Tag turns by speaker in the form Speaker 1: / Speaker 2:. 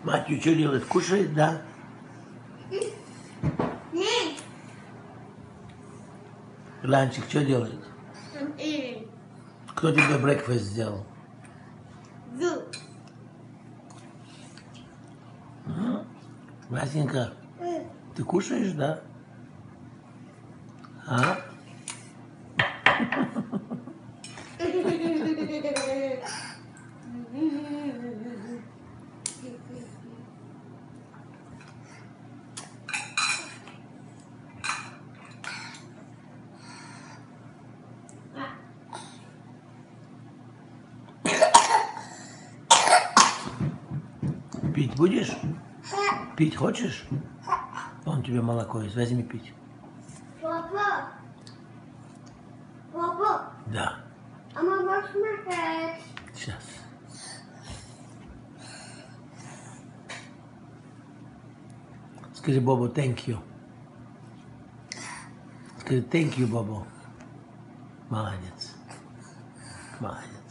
Speaker 1: Матью что делает? Кушает, да? Ланчик что делает? Кто тебе брекфаст сделал? Васенька, ты кушаешь, да? А? Пить будешь? Пить хочешь? Вон тебе молоко есть, возьми пить.
Speaker 2: Папа? Папа?
Speaker 1: Да.
Speaker 2: А мама смотреть.
Speaker 1: Сейчас. Скажи Бобу thank you. Скажи thank you, Бобу. Молодец. Молодец.